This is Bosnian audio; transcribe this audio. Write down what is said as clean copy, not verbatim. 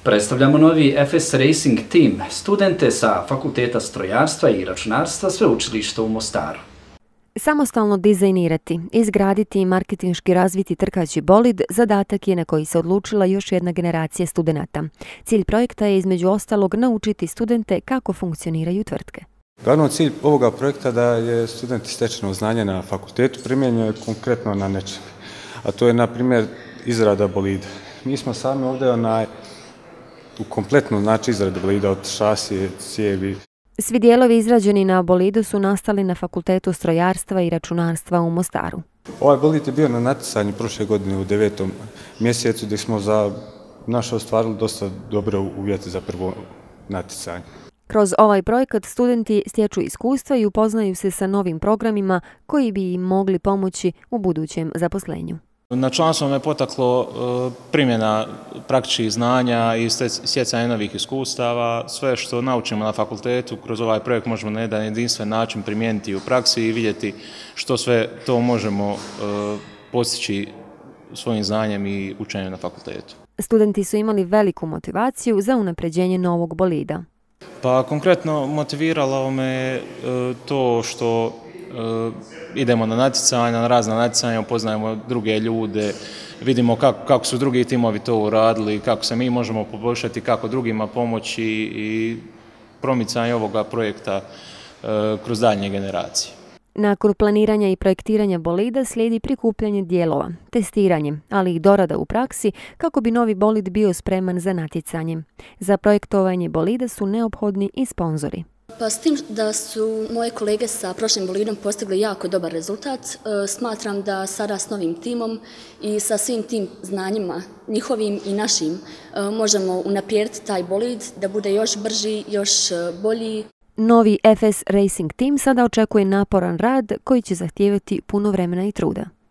Predstavljamo novi FS Racing Team, studente sa Fakulteta strojarstva i računarstva Sveučilišta u Mostaru. Samostalno dizajnirati, izgraditi i marketinški razviti trkaći bolid zadatak je na koji se odlučila još jedna generacija studenata. Cilj projekta je između ostalog naučiti studente kako funkcioniraju tvrtke. Glavno cilj ovoga projekta da je studenti stečeno znanje na fakultetu primjenjuje konkretno na nečem, a to je na primjer izrada bolida. Mi smo sami ovdje u kompletnu izradu bolida od šasije, cijevi. Svi dijelovi izrađeni na bolidu su nastali na Fakultetu strojarstva i računarstva u Mostaru. Ovaj bolid je bio na natjecanju prošle godine u 9. mjesecu gdje smo za naše ostvarili dosta dobre uvjete za prvo natjecanje. Kroz ovaj projekat studenti stječu iskustva i upoznaju se sa novim programima koji bi im mogli pomoći u budućem zaposlenju. Na članstvo me potaklo primjena praktičnih znanja i stjecanje novih iskustava. Sve što naučimo na fakultetu kroz ovaj projekt možemo na jedan jedinstven način primijeniti u praksi i vidjeti što sve to možemo postići svojim znanjem i učenjem na fakultetu. Studenti su imali veliku motivaciju za unapređenje novog bolida. Pa konkretno motiviralo me to što idemo na natjecanja, na razna natjecanja, upoznajemo druge ljude, vidimo kako su drugi timovi to uradili, kako se mi možemo poboljšati, kako drugima pomoći i promicanje ovoga projekta kroz daljnje generacije. Nakon planiranja i projektiranja bolida slijedi prikupljanje dijelova, testiranje, ali i dorada u praksi kako bi novi bolid bio spreman za natjecanje. Za projektovanje bolida su neophodni i sponzori. Pa s tim da su moje kolege sa prošlim bolidom postigli jako dobar rezultat, smatram da sada s novim timom i sa svim tim znanjima, njihovim i našim, možemo unaprijediti taj bolid da bude još brži, još bolji. Novi FS Racing Team sada očekuje naporan rad koji će zahtijevati puno vremena i truda.